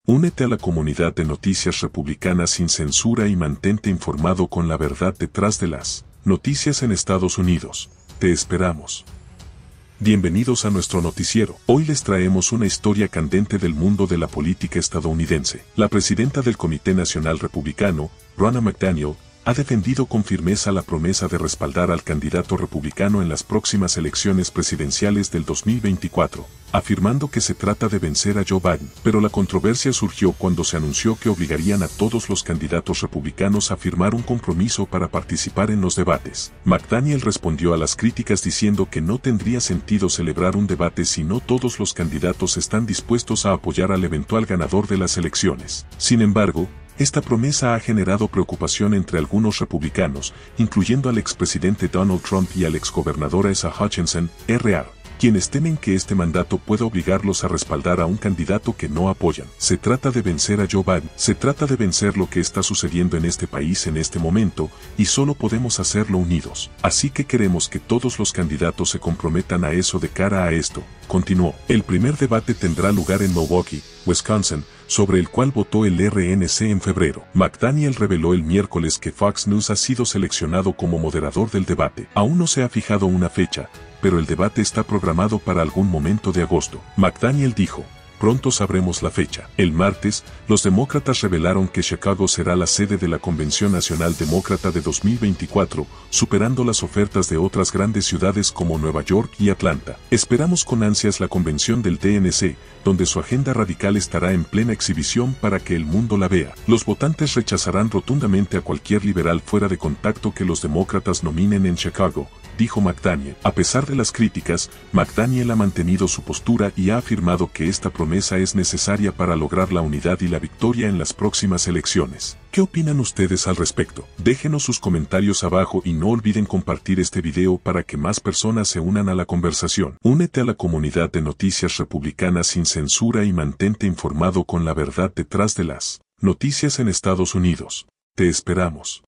Únete a la comunidad de Noticias Republicanas sin censura y mantente informado con la verdad detrás de las noticias en Estados Unidos. Te esperamos. Bienvenidos a nuestro noticiero. Hoy les traemos una historia candente del mundo de la política estadounidense. La presidenta del Comité Nacional Republicano, Ronna McDaniel, ha defendido con firmeza la promesa de respaldar al candidato republicano en las próximas elecciones presidenciales del 2024, afirmando que se trata de vencer a Joe Biden. Pero la controversia surgió cuando se anunció que obligarían a todos los candidatos republicanos a firmar un compromiso para participar en los debates. McDaniel respondió a las críticas diciendo que no tendría sentido celebrar un debate si no todos los candidatos están dispuestos a apoyar al eventual ganador de las elecciones. Sin embargo, esta promesa ha generado preocupación entre algunos republicanos, incluyendo al expresidente Donald Trump y al exgobernador Asa Hutchinson, R.A., quienes temen que este mandato pueda obligarlos a respaldar a un candidato que no apoyan. Se trata de vencer a Joe Biden, se trata de vencer lo que está sucediendo en este país en este momento, y solo podemos hacerlo unidos. Así que queremos que todos los candidatos se comprometan a eso de cara a esto, continuó. El primer debate tendrá lugar en Milwaukee, Wisconsin, sobre el cual votó el RNC en febrero. McDaniel reveló el miércoles que Fox News ha sido seleccionado como moderador del debate. Aún no se ha fijado una fecha, pero el debate está programado para algún momento de agosto. McDaniel dijo: pronto sabremos la fecha. El martes, los demócratas revelaron que Chicago será la sede de la Convención Nacional Demócrata de 2024, superando las ofertas de otras grandes ciudades como Nueva York y Atlanta. Esperamos con ansias la convención del DNC, donde su agenda radical estará en plena exhibición para que el mundo la vea. Los votantes rechazarán rotundamente a cualquier liberal fuera de contacto que los demócratas nominen en Chicago, dijo McDaniel. A pesar de las críticas, McDaniel ha mantenido su postura y ha afirmado que esta promesa es necesaria para lograr la unidad y la victoria en las próximas elecciones. ¿Qué opinan ustedes al respecto? Déjenos sus comentarios abajo y no olviden compartir este video para que más personas se unan a la conversación. Únete a la comunidad de Noticias Republicanas sin censura y mantente informado con la verdad detrás de las noticias en Estados Unidos. Te esperamos.